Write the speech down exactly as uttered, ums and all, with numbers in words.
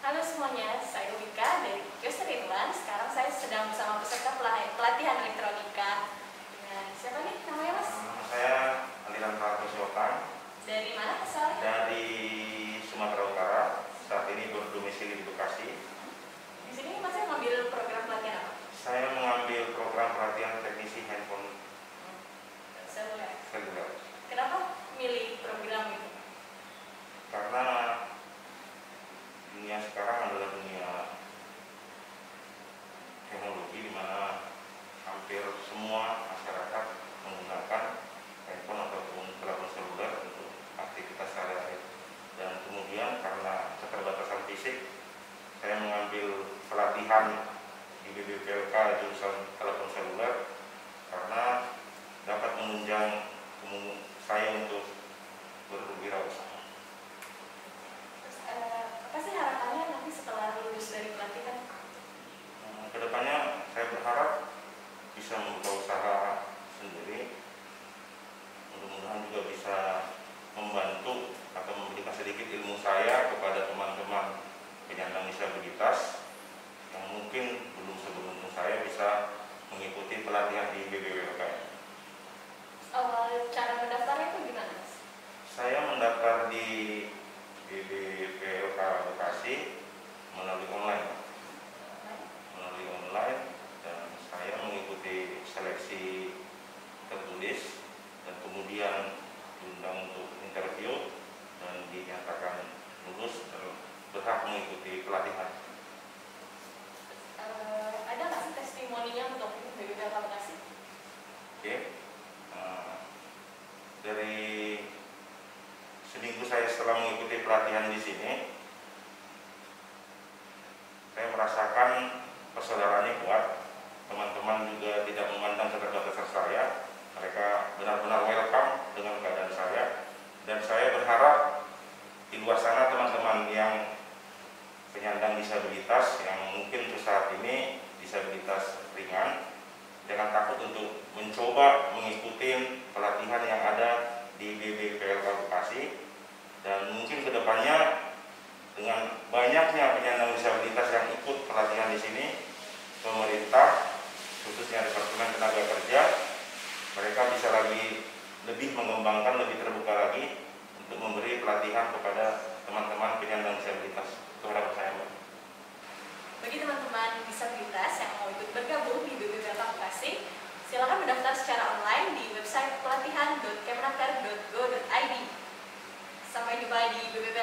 Halo semuanya, saya Wika dari Kiosk Rinwan. Sekarang saya sedang bersama peserta pelatihan elektronika. Dengan siapa nih namanya Mas? Nama saya Aliran Prato Siokan. Dari mana asalnya? Dari Sumatera Utara. Saat ini berdomisili di Bekasi. Di sini Mas mengambil program pelatihan apa? Saya mengambil program pelatihan teknisi handphone Hmm. Seluler. seluler. Kenapa milih program itu? Karena dunia sekarang adalah dunia teknologi di mana hampir semua masyarakat menggunakan handphone ataupun telepon seluler untuk aktivitas sehari-hari. Dan kemudian karena keterbatasan fisik, saya mengambil pelatihan di B B P L K jurusan telepon seluler karena dapat menunjang saya untuk berwirausaha. Terus, eh, apa sih harapannya nanti setelah lulus dari pelatihan? Hmm, Kedepannya saya berharap bisa membuka usaha sendiri. Mudah-mudahan juga bisa membantu atau memberikan sedikit ilmu saya kepada teman-teman penyandang disabilitas yang mungkin belum seberuntung saya bisa mengikuti pelatihan di B B P L K. Awal cara mendaftarnya itu gimana Mas? Saya mendaftar di B B P L K Bekasi melalui online, melalui online dan saya mengikuti seleksi tertulis dan kemudian diundang untuk interview dan dinyatakan lulus dan berhak mengikuti pelatihan. Eh, ada nggak sih testimoninya untuk B B P L K Bekasi? Oke, uh, dari seminggu saya setelah mengikuti pelatihan di sini, saya merasakan persaudaraannya kuat. Teman-teman juga tidak memandang keterbatasan saya. Mereka benar-benar welcome dengan keadaan saya. Dan saya berharap di luar sana teman-teman yang penyandang disabilitas yang mungkin untuk saat ini disabilitas ringan, jangan takut untuk mencoba mengikuti pelatihan yang ada di B B P L K Bekasi. Dan mungkin kedepannya dengan banyaknya penyandang disabilitas yang ikut pelatihan di sini, pemerintah khususnya Departemen Tenaga Kerja, mereka bisa lagi lebih mengembangkan, lebih terbuka lagi untuk memberi pelatihan kepada teman-teman penyandang disabilitas. Itu harapan saya, Mbak. Bagi teman-teman disabilitas yang mau ikut bergabung di B B P L K Bekasi, silakan mendaftar secara online di website pelatihan dot kemenaker dot go dot i d. Sampai jumpa di B B P